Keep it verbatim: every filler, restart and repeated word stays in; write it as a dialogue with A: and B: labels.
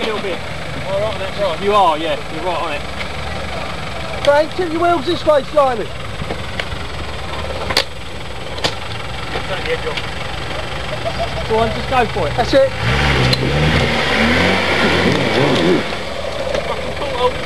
A: little bit.
B: Am I right on that right?
A: You are, yeah, you're right on it.
C: Frank, tip your wheels this way, Simon.
B: Turn the edge off.
A: Go on, just go for it.
C: That's it.